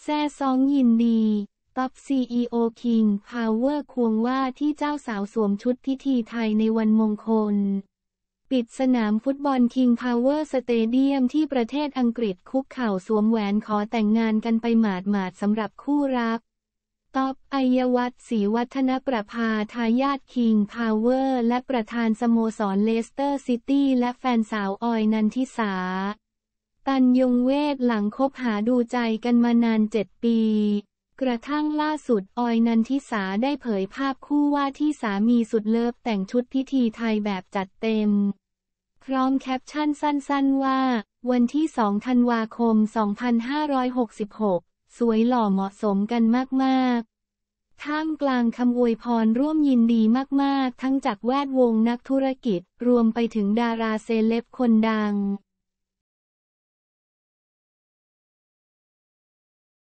แซ่ซ้องยินดีท็อปซีอีโอคิงพาวเวอร์ควงว่าที่เจ้าสาวสวมชุดพิธีไทยในวันมงคลปิดสนามฟุตบอลคิงพาวเวอร์สเตเดียมที่ประเทศอังกฤษคุกเข่าสวมแหวนขอแต่งงานกันไปหมาดๆสำหรับคู่รักท็อปอัยวัฒน์ศรีวัฒนประภาทายาทคิงพาวเวอร์และประธานสโมสรเลสเตอร์ซิตี้และแฟนสาวออยนันทิสาตันยงเวทหลังคบหาดูใจกันมานาน7 ปีกระทั่งล่าสุดออยนันทิสาได้เผยภาพคู่ว่าที่สามีสุดเลิฟแต่งชุดพิธีไทยแบบจัดเต็มพร้อมแคปชั่นสั้นๆว่าวันที่2 ธันวาคม 2566สวยหล่อเหมาะสมกันมากๆท่ามกลางคำอวยพรร่วมยินดีมากๆทั้งจากแวดวงนักธุรกิจรวมไปถึงดาราเซเลบคนดัง